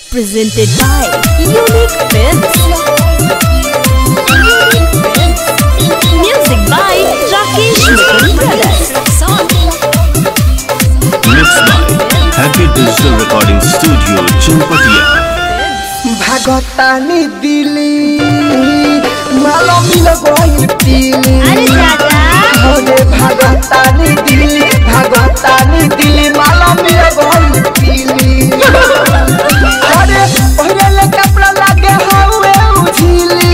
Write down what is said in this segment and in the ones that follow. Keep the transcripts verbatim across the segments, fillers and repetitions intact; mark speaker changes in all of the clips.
Speaker 1: Presented by Unique Films. Music by Rakesh Mittal Brothers.
Speaker 2: Mixed by Happy Digital Recording Studio, Chanpatia.
Speaker 3: भागतानी दिली मालो मिल गइल पीली।
Speaker 1: अरे चाचा
Speaker 3: होरे भागतानी दिली भागतानी दिली मालो मिल गइल पीली। अरे पहिरले कपड़ा लागे हवे उझिली।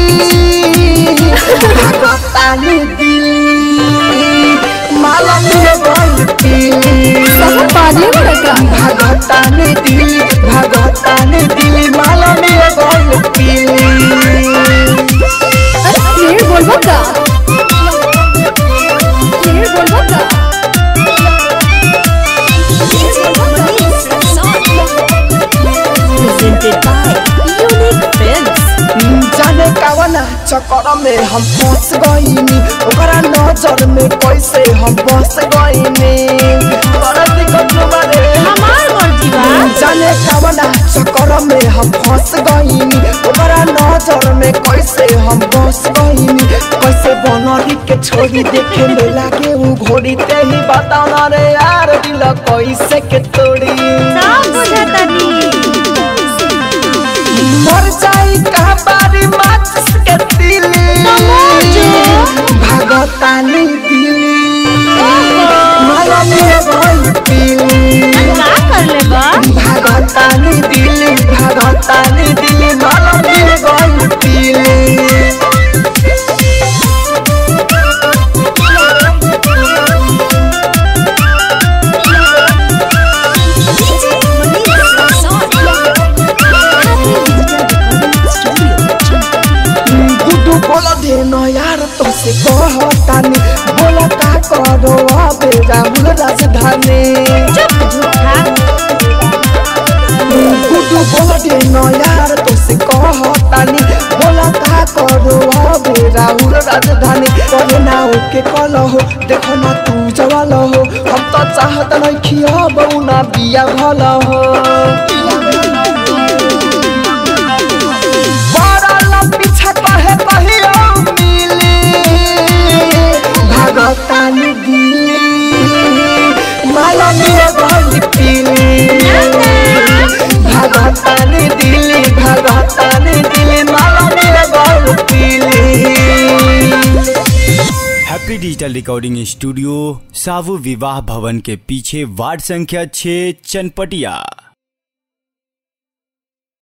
Speaker 3: भागतानी दिली मालो मिल गइल पीली।
Speaker 1: सब पानी लगा
Speaker 3: भागतानी दिली भागतानी दिली मालो मिल गइल पीली।
Speaker 1: अरे क्लियर बोलबो का क्लियर बोलबो का Presented by Unique Films.
Speaker 3: जाने कावना चक्कर में हम फंस गइनी ओकरा नजर में कैसे हम बस गइनी। बड़ा दिक्कत बारे
Speaker 1: हमार मर्जी बा।
Speaker 3: जाने कावना चक्कर में हम फंस गइनी ओकरा नजर में कैसे हम बस गइनी। कैसे बनरी के छोड़ी देखे में लागे उ घोड़ी ते ही बताओ ना रे यार दिल कैसे के तोड़ी।
Speaker 1: सब बुझतानी
Speaker 3: मर जाई का बारी माचिस के तिली। भागतानी दिली माला में गइल पीली।
Speaker 1: का कर ले बा
Speaker 3: भागतानी दिली भागतानी दिली माला में गइल पीली। बोला देनो यार तुमसे कहतानी बोला का करो अबे राहुल राजधानी। गुड्डू बोला देनो यार तुमसे कहतानी बोला का करो अबे राहुल राजधानी। करे ना ओके कलो हो देखो ना तू जवाल हो हम तो चाहत नहीं खिया बउना बिया भला हो। भागतानी दिली माला में गइल पीली। भागतानी दिली भागतानी दिली माला में गइल पीली।
Speaker 2: हैप्पी डिजिटल रिकॉर्डिंग स्टूडियो सावु विवाह भवन के पीछे वार्ड संख्या छह, चनपटिया।